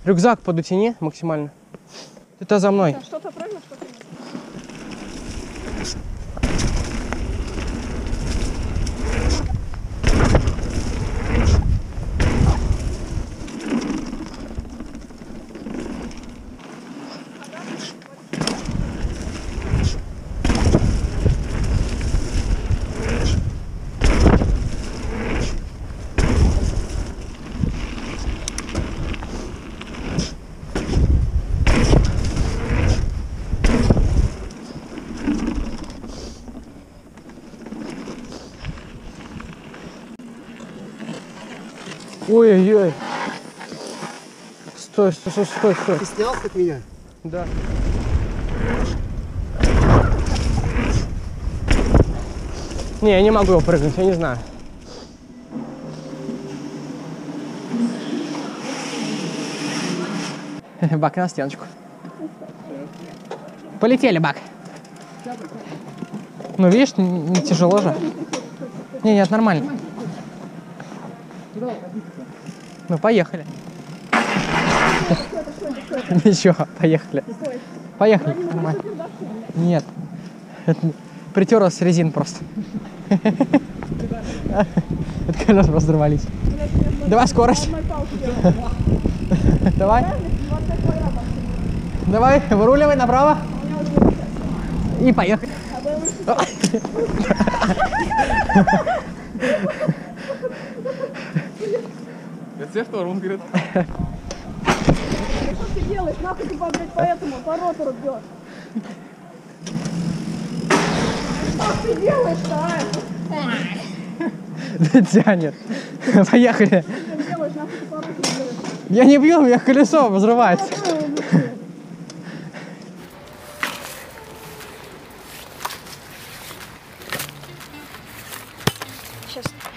Рюкзак подутяни максимально. Ты-то за мной. Что-то прыгнуть, что-то нет. Ой-ой-ой. Стой, стой, стой, стой, стой. Ты снял от меня? Да. Не, я не могу его прыгнуть, я не знаю. Бак, на стеночку. Полетели, Бак. Ну, видишь, не тяжело же. Не, нет, нормально. Ну, поехали. Ничего, поехали. Поехали. Нормально. Нет. Притерлась с резин просто. Это колеса просто взорвались. Давай скорость. Давай. Давай, выруливай направо. И поехали. Это все, что он говорит? Что ты делаешь? Нахуй ты, блядь, поэтому по ротору бьешь. Что ты делаешь-то, а? Да тянет. Поехали. Что ты делаешь? Нахуй ты по ротору бьешь. Я не бью, у меня колесо взрывается. Сейчас.